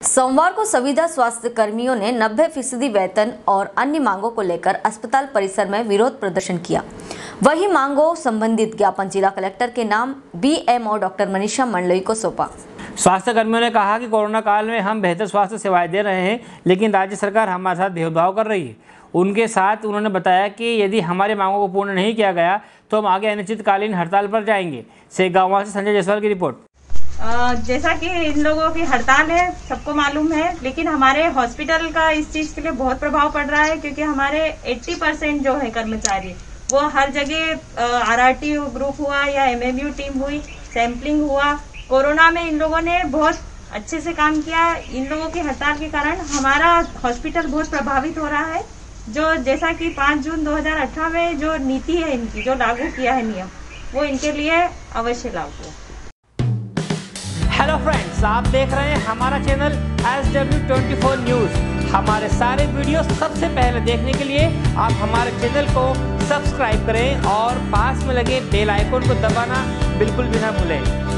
सोमवार को संविदा स्वास्थ्य कर्मियों ने 90% वेतन और अन्य मांगों को लेकर अस्पताल परिसर में विरोध प्रदर्शन किया। वही मांगों संबंधित ज्ञापन जिला कलेक्टर के नाम BMO डॉक्टर मनीषा मंडलोई को सौंपा। स्वास्थ्य कर्मियों ने कहा कि कोरोना काल में हम बेहतर स्वास्थ्य सेवाएं दे रहे हैं, लेकिन राज्य सरकार हमारे साथ भेदभाव कर रही है। उनके साथ उन्होंने बताया कि यदि हमारी मांगों को पूर्ण नहीं किया गया तो हम आगे अनिश्चितकालीन हड़ताल पर जाएंगे। सेगांव से संजय जायसवाल की रिपोर्ट। जैसा कि इन लोगों की हड़ताल है सबको मालूम है, लेकिन हमारे हॉस्पिटल का इस चीज के लिए बहुत प्रभाव पड़ रहा है, क्योंकि हमारे 80% जो है कर्मचारी वो हर जगह RRT ग्रुप हुआ या MMU टीम हुई, सैंपलिंग हुआ। कोरोना में इन लोगों ने बहुत अच्छे से काम किया। इन लोगों की हड़ताल के कारण हमारा हॉस्पिटल बहुत प्रभावित हो रहा है। जो जैसा कि 5 जून 2018 में जो नीति है इनकी, जो लागू किया है नियम, वो इनके लिए अवश्य लागू है। हेलो फ्रेंड्स, आप देख रहे हैं हमारा चैनल SW24 न्यूज। हमारे सारे वीडियो सबसे पहले देखने के लिए आप हमारे चैनल को सब्सक्राइब करें और पास में लगे बेल आइकन को दबाना बिल्कुल भी ना भूलें।